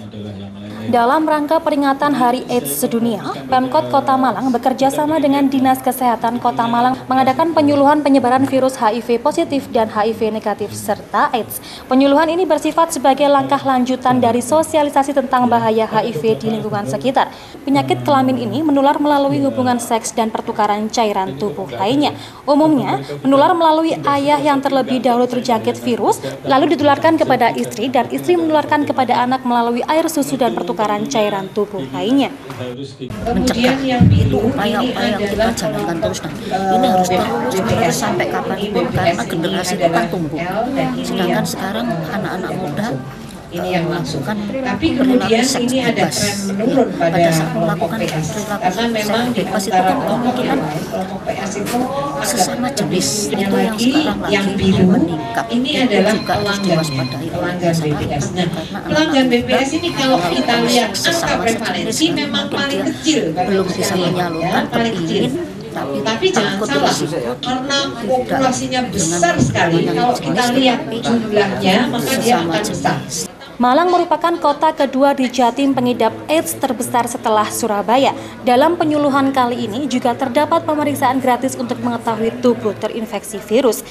Dalam rangka peringatan Hari AIDS Sedunia, Pemkot Kota Malang bekerja sama dengan Dinas Kesehatan Kota Malang mengadakan penyuluhan penyebaran virus HIV positif dan HIV negatif serta AIDS. Penyuluhan ini bersifat sebagai langkah lanjutan dari sosialisasi tentang bahaya HIV di lingkungan sekitar. Penyakit kelamin ini menular melalui hubungan seks dan pertukaran cairan tubuh lainnya. Umumnya, menular melalui ayah yang terlebih dahulu terjangkit virus, lalu ditularkan kepada istri dan istri menularkan kepada anak melalui air susu dan pertukaran cairan tubuh lainnya. Mencegah itu upaya-upaya yang kita jalankan terus. Ini harus terus sampai kapanpun karena generasi itu kan tumbuh. Sedangkan sekarang anak-anak muda yang melakukan perilaku seks bebas. Pada saat melakukan perilaku seks bebas itu kan kemungkinan sesama jenis itu yang sekarang lagi meningkat. Itu juga harus diwaspadai oleh masyarakat karena pelanggan BPS ini kalau kita lihat angka prevalensi memang paling kecil, belum bisa menyalurkan kepingin tapi jangan salah, karena populasinya besar sekali. Kalau kita lihat jumlahnya, maka dia akan besar. Malang merupakan kota kedua di Jatim pengidap AIDS terbesar setelah Surabaya. Dalam penyuluhan kali ini juga terdapat pemeriksaan gratis untuk mengetahui tubuh terinfeksi virus.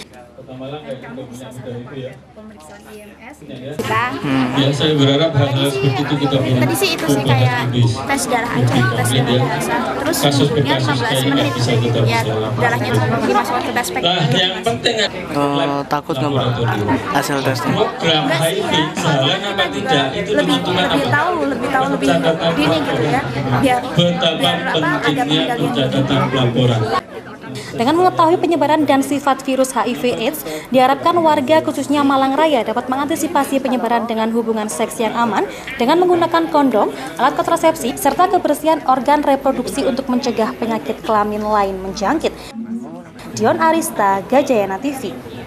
Pemeriksaan IMS Ya, saya berharap hal-hal seperti itu kita punya. tadi sih itu sih kayak tes darah aja, tes darah biasa. Terus nunggunya 15 menit ya, darahnya itu dimasukkan ke baspek. Nah, yang penting takut nggak Mbak hasil tesnya? program HIV jalan apa tidak itu lebih tahu lebih dini gitu ya, biar betapa ada pentingnya pengendalian. pencatatan pelaporan. Dengan mengetahui penyebaran dan sifat virus HIV/AIDS, diharapkan warga khususnya Malang Raya dapat mengantisipasi penyebaran dengan hubungan seks yang aman dengan menggunakan kondom, alat kontrasepsi, serta kebersihan organ reproduksi untuk mencegah penyakit kelamin lain menjangkit. Dion Arista, Gajayana TV.